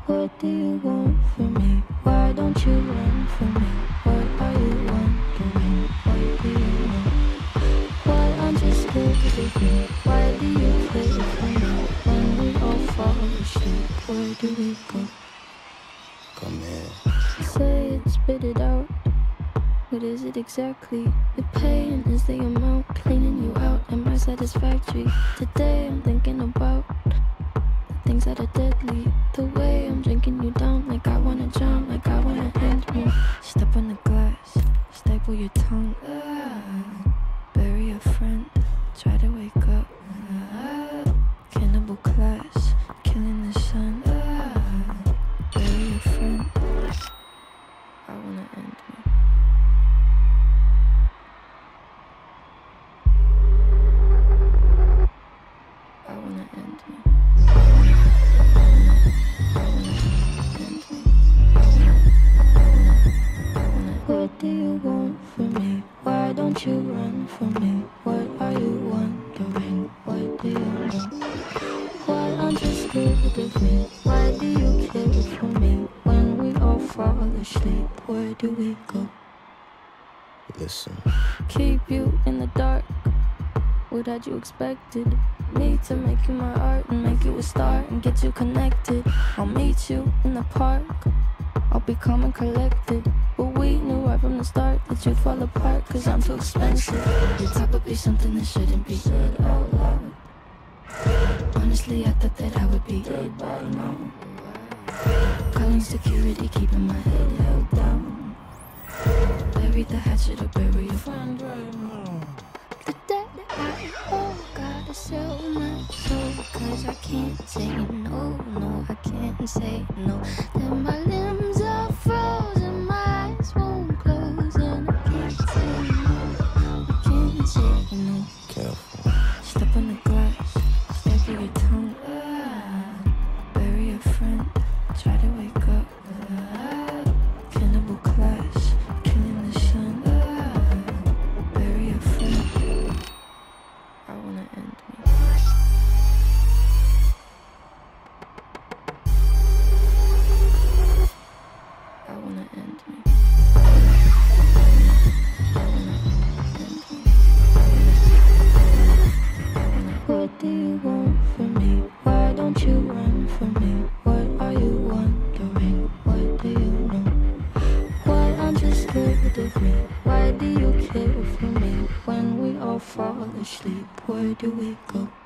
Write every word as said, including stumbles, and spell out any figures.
What do you want from me? Why don't you run from me? What are you wondering? What do you know? Why aren't you scared of me? Why do you care for me? When we all fall asleep, where do we go? Come here. Say it, spit it out. What is it exactly? The pain is the amount cleaning you out. Am I satisfactory? Today I'm thinking about the things that are deadly. The way I'm drinking you down, like I wanna drown, like I wanna end me. Step on the glass, staple your tongue. Ah, bury a friend, try to wake up. Ah, cannibal class, killing the sun. Ah, bury a friend. I wanna end me. I wanna end me. What do you want from me? Why don't you run from me? What are you wondering? What do you know? Why aren't you scared of me? Why do you care for me? When we all fall asleep, where do we go? Listen. Keep you in the dark. What had you expected? Me to make you my art and make you a star and get you connected. I'll meet you in the park. I'll be calm and collected. But we knew right from the start that you'd fall apart, cause I'm too expensive. Your talk would be something that shouldn't be said out loud. Honestly, I thought that I would be dead by now. Calling security, keeping my head held down. Bury the hatchet or bury your friend right now. The debt I owe, gotta sell my soul, cause I can't say no, no, I can't say no. Then my limbs are frozen, my eyes won't close, and I can't say no, I can't say no. Careful. Step on the glass, staple your tongue. Ah, bury a friend, try to wake up. Ah, cannibal class, killing the sun. Ah, bury a friend. I wanna end me. I wanna end me. I wanna end me. What do you want from me? Why don't you run from me? What are you wondering? What do you know? Why aren't you scared of me? Why do you care for me? When we all fall asleep, where do we go?